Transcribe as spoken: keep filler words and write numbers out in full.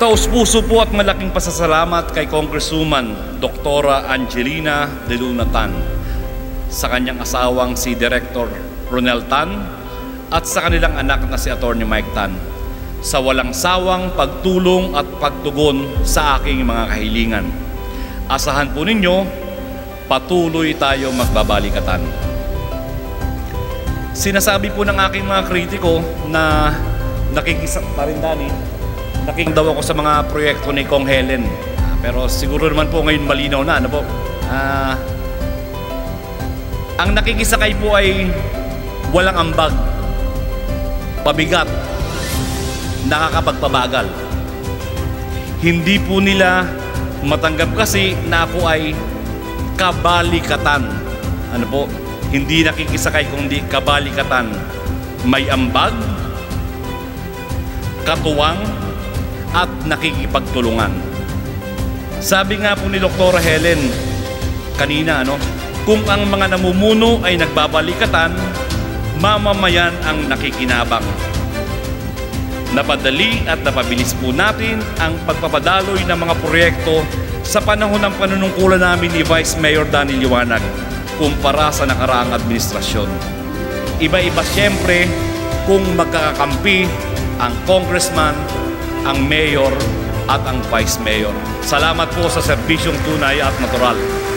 Taos-puso po at malaking pasasalamat kay Congresswoman Doktora Angelina De Luna Tan, sa kanyang asawang si Director Ronel Tan at sa kanilang anak na si Attorney Mike Tan sa walang sawang pagtulong at pagtugon sa aking mga kahilingan. Asahan po ninyo, patuloy tayo magbabalikatan. Sinasabi po ng aking mga kritiko na nakikisa pa rin Dani, nakikinig daw ako sa mga proyekto ni Kong Helen. Uh, pero siguro naman po ngayon malinaw na, ano po? Uh, ang nakikisakay po ay walang ambag, pabigat, nakakapagpabagal. Hindi po nila matanggap kasi na ako ay kabalikatan. Ano po? Hindi nakikisakay kundi kabalikatan. May ambag, katuwang, at nakikipagtulungan. Sabi nga po ni Doktora Helen kanina, ano, kung ang mga namumuno ay nagbabalikatan, mamamayan ang nakikinabang. Napadali at napabilis po natin ang pagpapadaloy ng mga proyekto sa panahon ng panunungkulan namin ni Vice Mayor Danny Liwanag kumpara sa nakaraang administrasyon. Iba-iba siyempre kung magkakakampi ang congressman, ang mayor at ang vice mayor. Salamat po sa serbisyong tunay at natural.